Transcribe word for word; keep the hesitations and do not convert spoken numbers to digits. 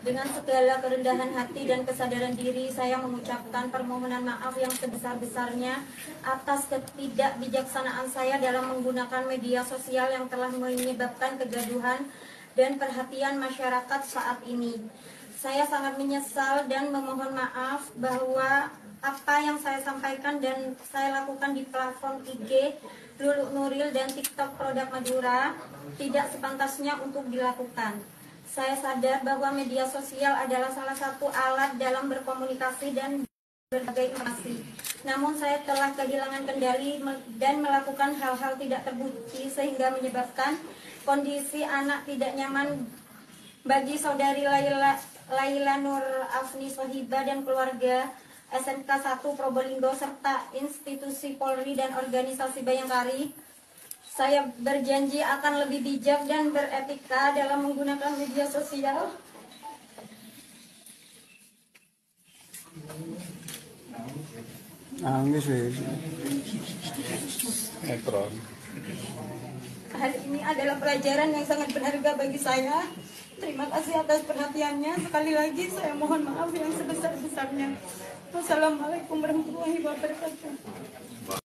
Dengan segala kerendahan hati dan kesadaran diri, saya mengucapkan permohonan maaf yang sebesar-besarnya atas ketidakbijaksanaan saya dalam menggunakan media sosial yang telah menyebabkan kegaduhan dan perhatian masyarakat saat ini. Saya sangat menyesal dan memohon maaf bahwa apa yang saya sampaikan dan saya lakukan di platform I G Lulu Nuril dan TikTok Produk Madura tidak sepantasnya untuk dilakukan. Saya sadar bahwa media sosial adalah salah satu alat dalam berkomunikasi dan berbagai informasi. Namun saya telah kehilangan kendali dan melakukan hal-hal tidak terbukti sehingga menyebabkan kondisi anak tidak nyaman bagi saudari Laila, Laila Nur Afni Sohiba dan keluarga, S M K satu Probolinggo serta institusi Polri dan organisasi Bayangkari. Saya berjanji akan lebih bijak dan beretika dalam menggunakan media sosial. Nangis wis. Etron. Hari ini adalah pelajaran yang sangat berharga bagi saya. Terima kasih atas perhatiannya. Sekali lagi saya mohon maaf yang sebesar-besarnya. Wassalamualaikum warahmatullahi wabarakatuh.